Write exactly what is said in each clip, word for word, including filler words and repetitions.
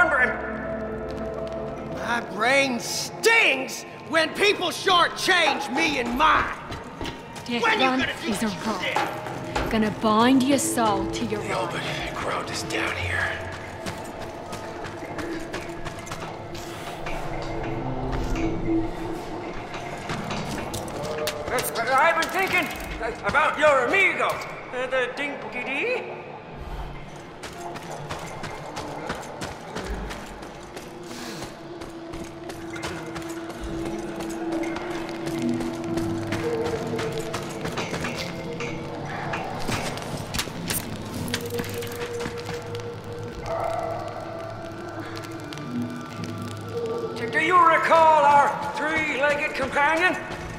remembering. My brain stings when people shortchange me and mine. Death When you Run gonna is do a what rock. you did? Gonna bind your soul to your The ride. open ground is down here. Uh, I've been thinking uh, about your amigo, uh, the Dinky Dee. Do you recall our three-legged companion?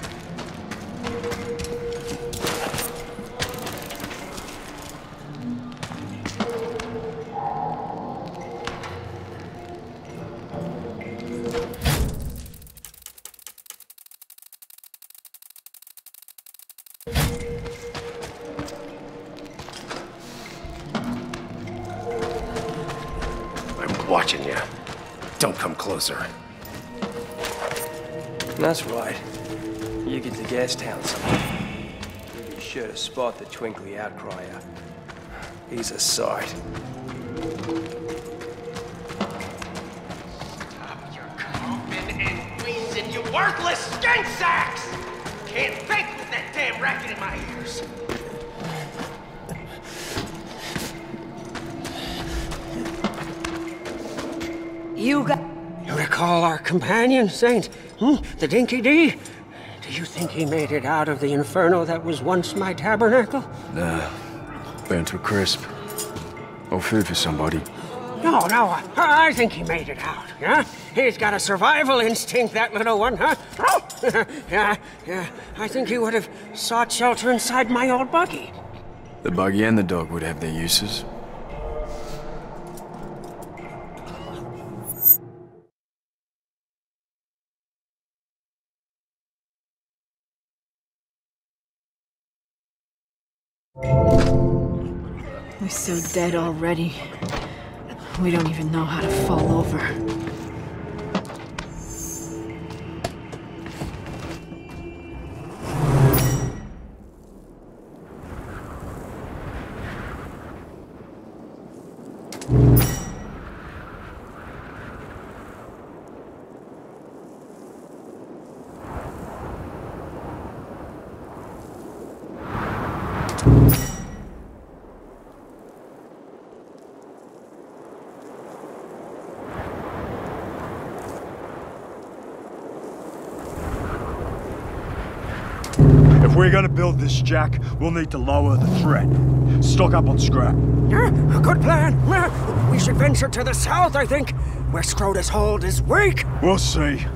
I'm watching you. Don't come closer. That's right. You get to Gastown sometime. You'll be sure to spot the twinkly outcrier. He's a sight. Stop your coughing and wheezing, you worthless skank sacks! Can't think with that damn racket in my ears. You got... You recall our companion, Saint? Hmm? The Dinky Dee? Do you think he made it out of the inferno that was once my tabernacle? Nah. Burnt to a crisp. Or food for somebody. No, no, I, I think he made it out, yeah? He's got a survival instinct, that little one, huh? yeah, yeah, I think he would have sought shelter inside my old buggy. The buggy and the dog would have their uses. We're so dead already. We don't even know how to fall over. If we're gonna build this, Jack, we'll need to lower the threat. Stock up on scrap. Yeah, a good plan. Uh, We should venture to the south, I think, where Scrota's hold is weak. We'll see.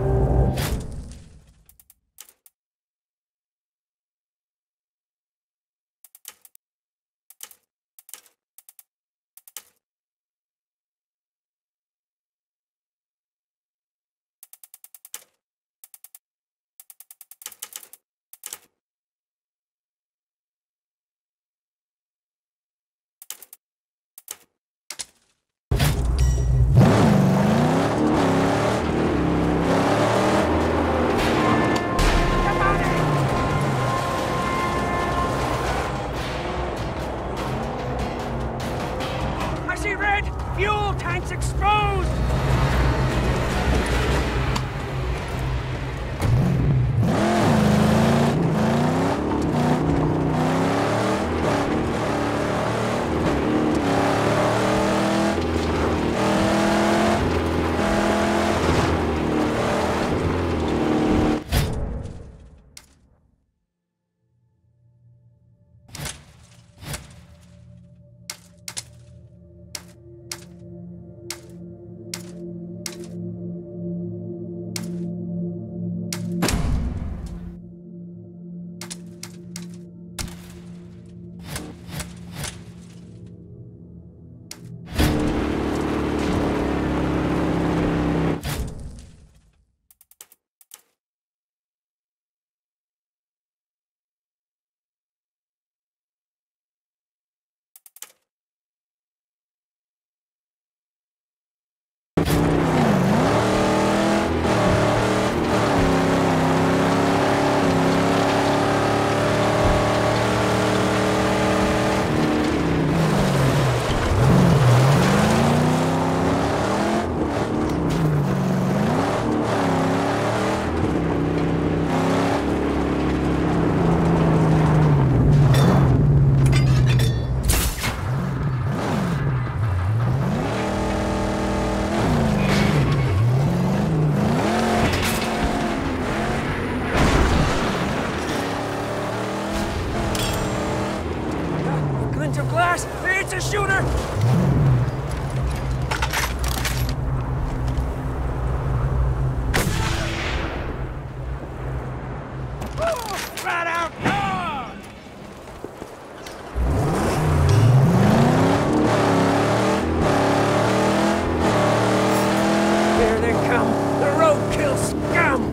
I see red! Fuel tanks exposed! bunch of glass. It's a shooter. Oh, right out. Oh! Here they come. The roadkill scum.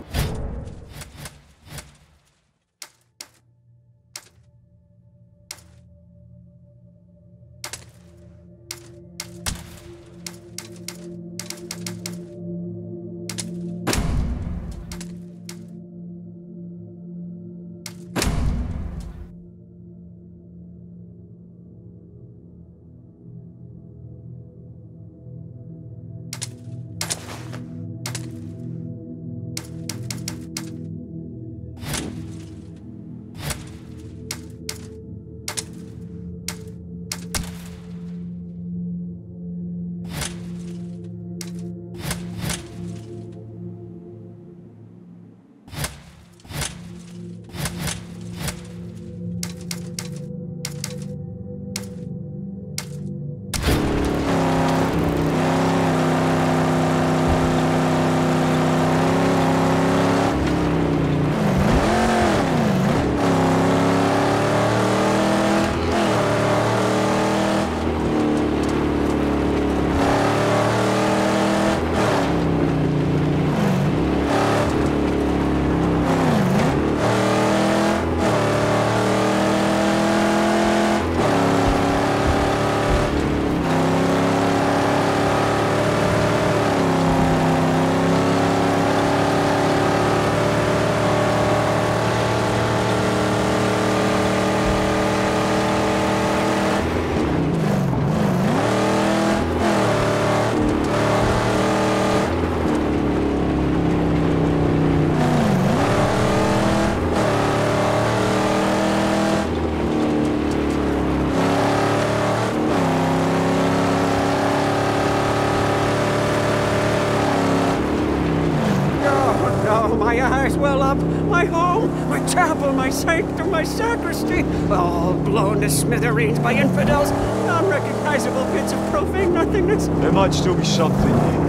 My eyes well up, my home, my chapel, my sanctum, my sacristy, all blown to smithereens by infidels, unrecognizable bits of profane nothingness. There might still be something here.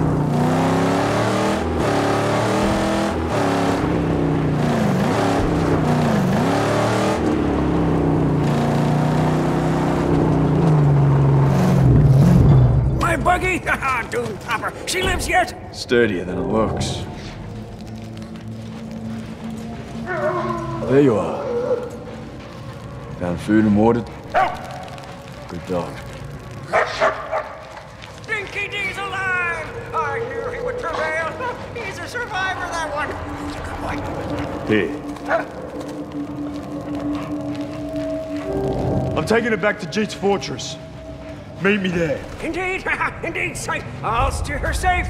My buggy? Haha, Doom Topper. She lives yet? Sturdier than it looks. There you are. Found food and water? Good dog. Dinky D's alive! I knew he would prevail. He's a survivor, that one. Here. I'm taking it back to Jeet's fortress. Meet me there. Indeed, indeed, safe. I'll steer her safe.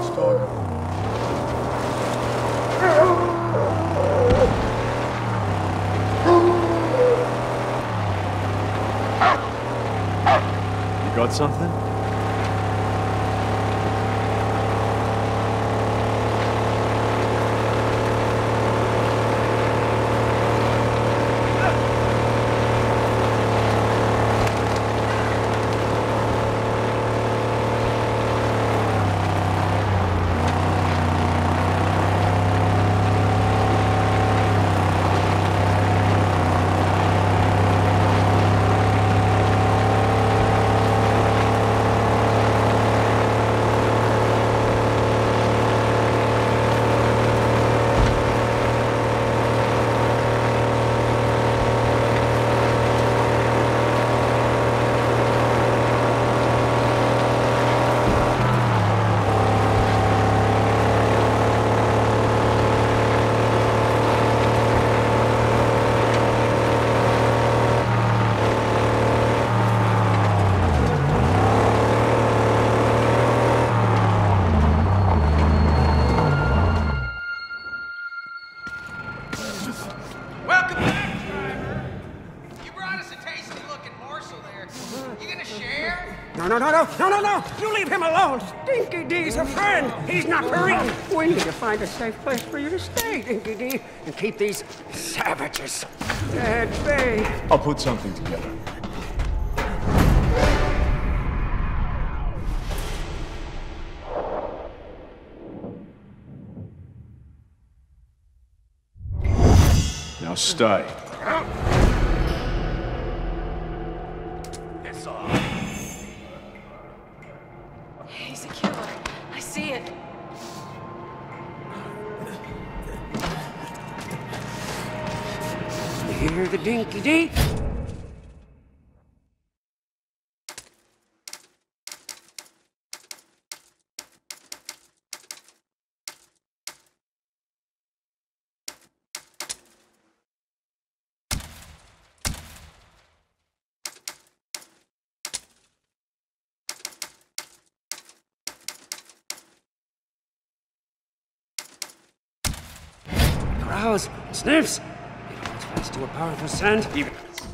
Let's talk. You got something? Welcome back, driver. You brought us a tasty-looking morsel there. You gonna share? No, no, no, no, no, no, no! You leave him alone! Dinky D's a friend! He's not for eating! We need to find a safe place for you to stay, Dinky D, and keep these savages at bay. I'll put something together. Now stay. That's all. He's a killer. I see it. You hear the Dinky D? Growls, sniffs. It holds fast to a powerful scent. Even